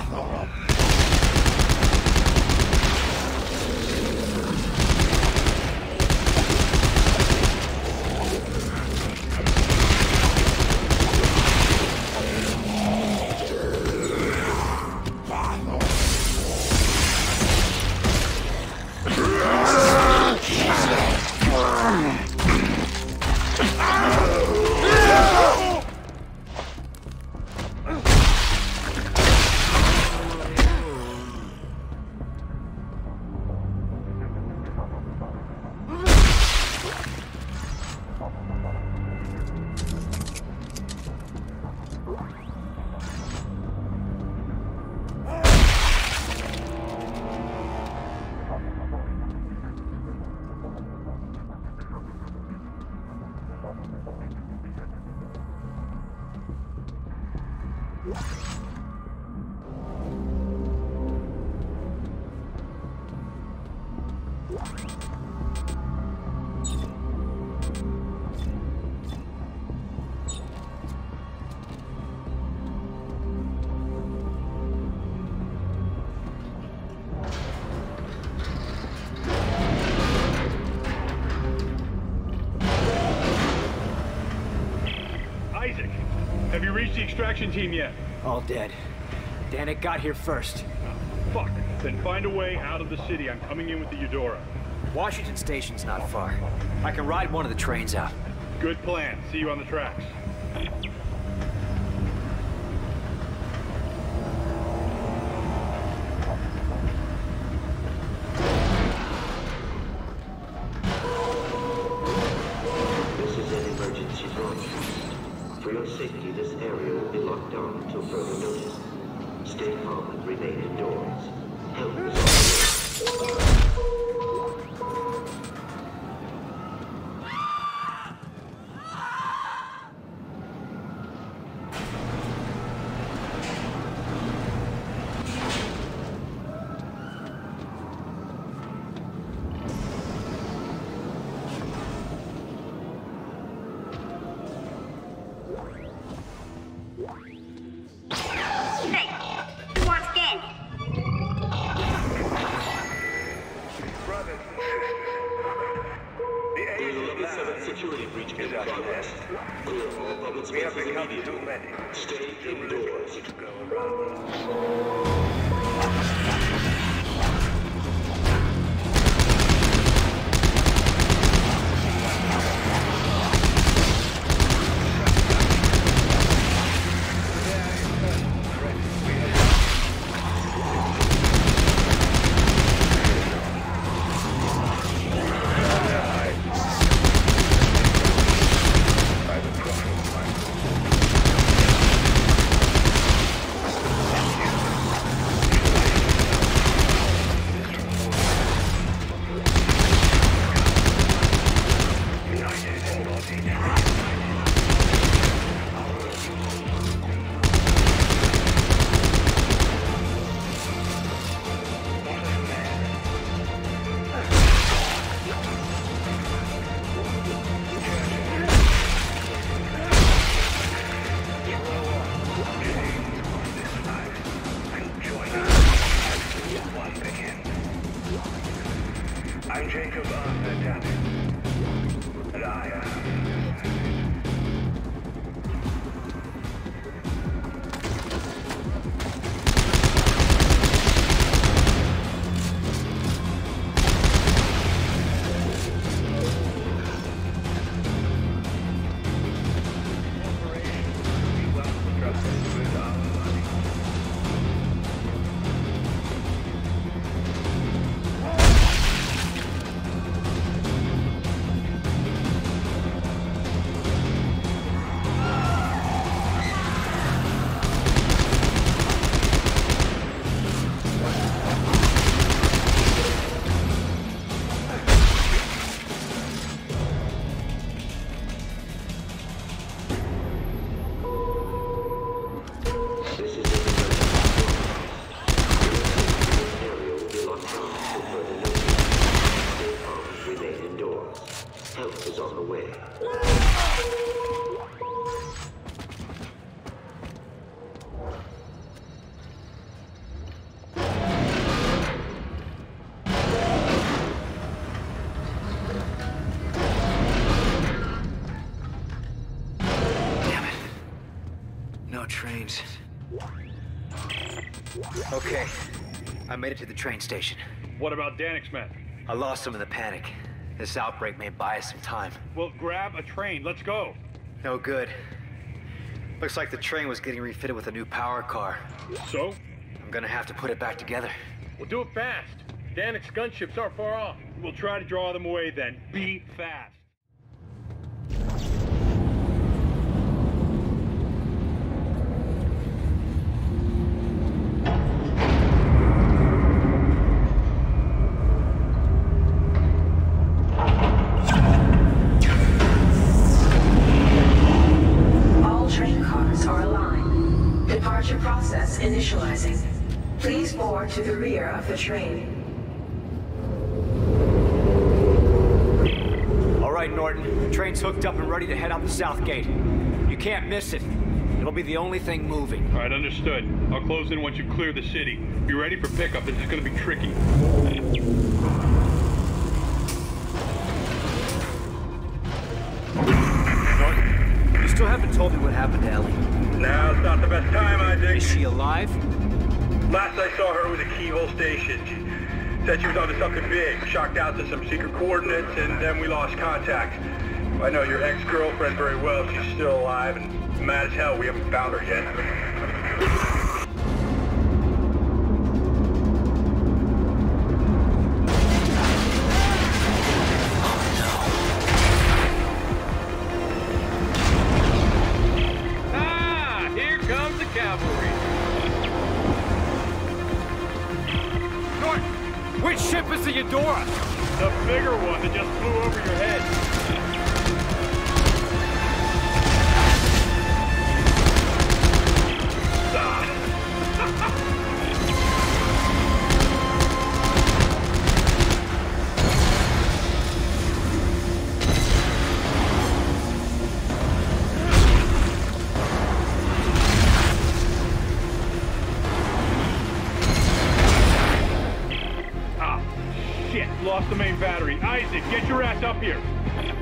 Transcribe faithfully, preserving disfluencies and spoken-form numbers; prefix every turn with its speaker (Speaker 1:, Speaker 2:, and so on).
Speaker 1: Isaac, have you reached the extraction team yet?
Speaker 2: All dead. Danik got here first.
Speaker 1: Oh, fuck. Then find a way out of the city. I'm coming in with the Eudora.
Speaker 2: Washington Station's not far. I can ride one of the trains out.
Speaker 1: Good plan. See you on the tracks.
Speaker 3: This is an emergency broadcast. For your safety, this area will be locked down until further notice. Stay calm and remain indoors. Help is on the way.
Speaker 4: Security breach is out west. Clear all public spaces. We have become too many. Stay indoors to go around.
Speaker 2: No trains. Okay, I made it to the train station.
Speaker 1: What about Danik's men?
Speaker 2: I lost them in the panic. This outbreak may buy us some time.
Speaker 1: Well, grab a train. Let's go.
Speaker 2: No good. Looks like the train was getting refitted with a new power car.
Speaker 1: So?
Speaker 2: I'm gonna have to put it back together.
Speaker 1: We'll do it fast. Danik's gunships aren't far off. We'll try to draw them away then. Be fast.
Speaker 5: Initializing. Please board to the rear of the train.
Speaker 2: All right, Norton. The train's hooked up and ready to head out the south gate. You can't miss it. It'll be the only thing moving.
Speaker 1: All right, understood. I'll close in once you clear the city. Be ready for pickup. This is gonna be tricky.
Speaker 2: Norton, you still haven't told me what happened to Ellie.
Speaker 4: Now's not the best time, I think.
Speaker 2: Is she alive?
Speaker 4: Last I saw her was at Keyhole Station. She said she was onto something big, shocked out to some secret coordinates, and then we lost contact. I know your ex-girlfriend very well. She's still alive, and mad as hell we haven't found her yet.
Speaker 2: Which ship is the Eudora?
Speaker 1: The bigger one that just flew over your head. Lost the main battery. Isaac, get your ass up here.